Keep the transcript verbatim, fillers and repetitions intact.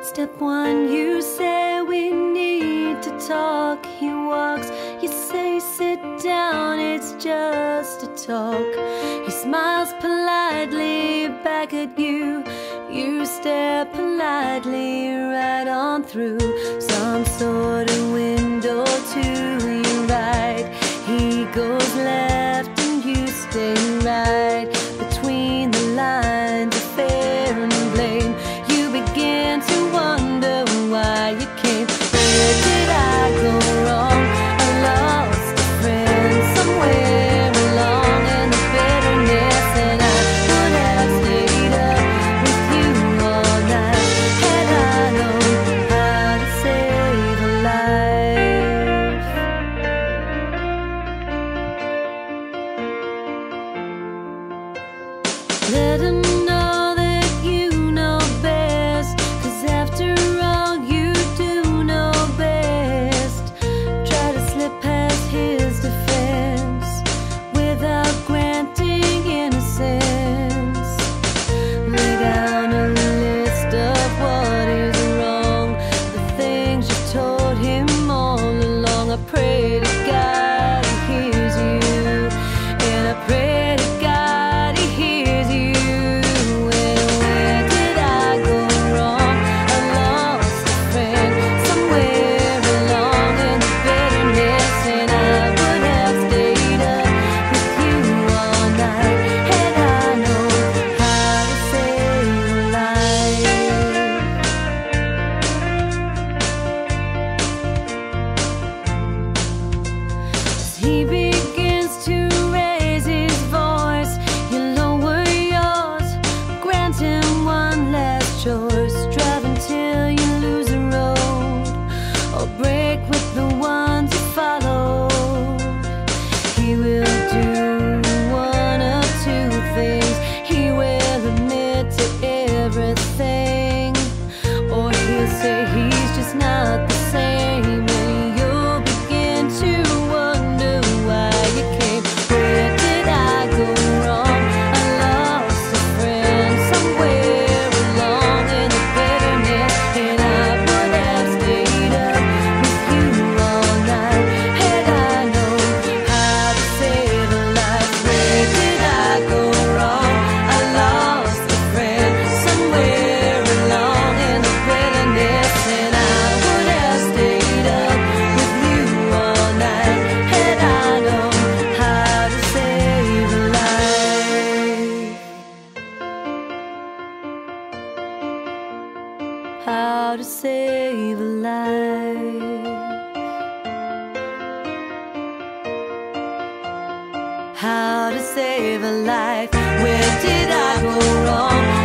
Step one, you say we need to talk. He walks, you say sit down, it's just a talk. He smiles politely back at you. You stare politely right on through some sort of window to your right. He goes left and you stay right. Between the lines of fair and blame, you begin to wonder why you came. Where did I go wrong? I lost a friend somewhere along in the bitterness, and I would have stayed up with you all night had I known how to save a life. Let him know that you know best, 'cause after all you do know best. Try to slip past his defense without granting innocence. Lay down a list of what is wrong, the things you told him all along. I pray to God he hears you, and I pray to God he hears you. And where did I go wrong? I lost a friend somewhere along in the bitterness, and I would have stayed up with you all night had I known how to save a life. As he begins to raise his voice, you lower yours, grant him one last choice. Drive until you lose the road, or break with the ones you followed. He will do one of two things. He will admit to everything, or he'll say he's just not the same, and you'll begin to wonder why you came. Where did I go wrong? I lost a friend somewhere along in the bitterness, and I would have stayed up with you all night had I known how to save a life. Where did I go wrong? I lost a friend somewhere along in the bitterness, and I would have stayed up with you all night had I known how to save a life. How to save a life. How to save a life. Where did I go wrong?